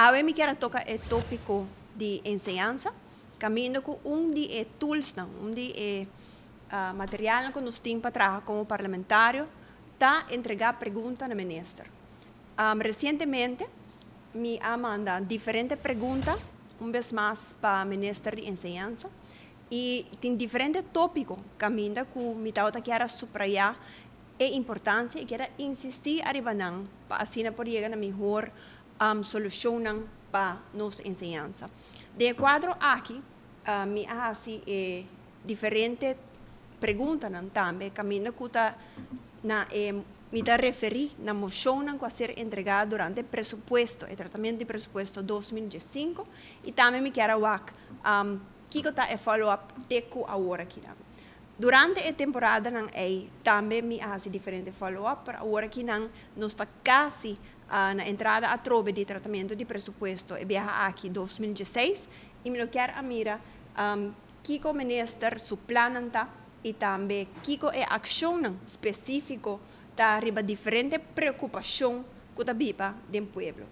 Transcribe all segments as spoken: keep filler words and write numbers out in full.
Ahora me quiero tocar el tópico de enseñanza, cambiando con un de tools, un de uh, material que nos tenemos para trabajar como parlamentario, está entregar preguntas al ministro. Um, recientemente, me ha mandado diferentes preguntas, un vez más para el ministro de enseñanza, y tem diferentes tópicos caminda que me quiero subrayar a importância e quero insistir arriba não para assim poder chegar a melhor um, solução para nossa enseñança. De quadro aqui, uh, me hace eh, diferentes perguntas também, caminda que está na eh, me está referir na moção que vai ser entregada durante o presupuesto, o tratamento de presupuesto dois mil e dezesseis, e também me quero ver um, que está a follow-up teco agora aqui. Durante a temporada não é também me faz diferente follow-up para agora que não nós está quase uh, na entrada a trove de tratamento de presupuesto e viaja aqui dois mil e dezesseis e me quero a mira um, que o ministro su plano tá e também que é ação específico tá arriba diferente preocupação que tá bipa do povo.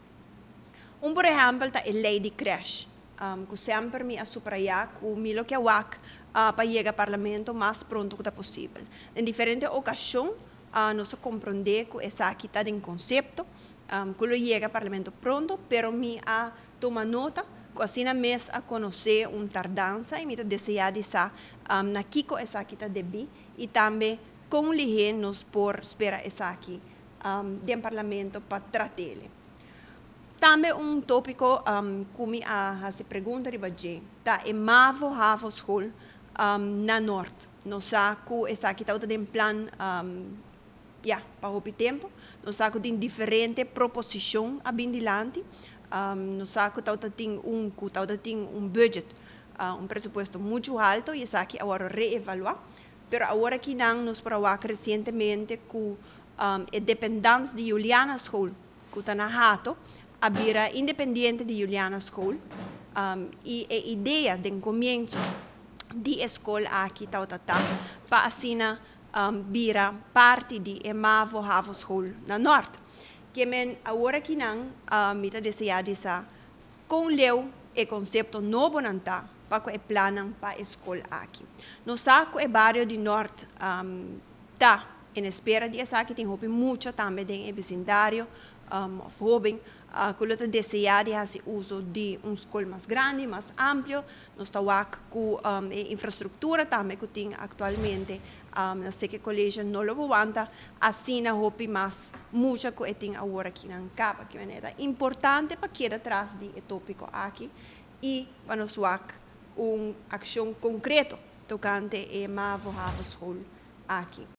Um por exemplo tá a lei de creche. Um, que sempre me subrayar que me lo que wak uh, para chegar ao parlamento mais pronto que possível. Em diferentes ocasiões, uh, nós compreendemos que essa aqui está em conceito, um, que lo chega ao parlamento pronto, pero me a toma nota que assim mesmo a conhecer uma tardança e me desejar de sa um, na que essa aqui está debi e também como lhe nos por esperar essa aqui um, do parlamento para tratar. Também um tópico um, que me a se pergunta de baixo, tá é Mavo Havo School um, na norte. Nós sabemos que essa aqui está em plano, um, yeah, para o tempo. Nós sabemos que tem diferentes proposições a bem dilante. Um, nós sabemos que tem um que tem um budget, uh, um presupuesto muito alto e essa aqui agora reevaluar. Pero agora que não nos provou recentemente que um, a dependência de Juliana School que está na Hato a vira independente de Juliana School um, e a ideia de começo de escola aqui tal tal tal para assim um, vira parte de Emavo Havo School na norte que men agora que não uh, me está desejando essa com leu e conceito novo não tá para que é plano para a escola aqui no saco é bairro de norte um, tá em espera de essa que tem roupa muito também em vecindário um, jovem Uh, que eu desejar de fazer uso de uma escola mais grande, mais ampla. Nós estamos com um, a infraestrutura também que tem atualmente. Um, na Seque Colégio não lo aguenta. Assim, a roupa mais muita que tem agora aqui na capa. Que é importante para que atrás de tópico aqui e para nós ter uma ação concreta tocante a Mavo Havo School aqui.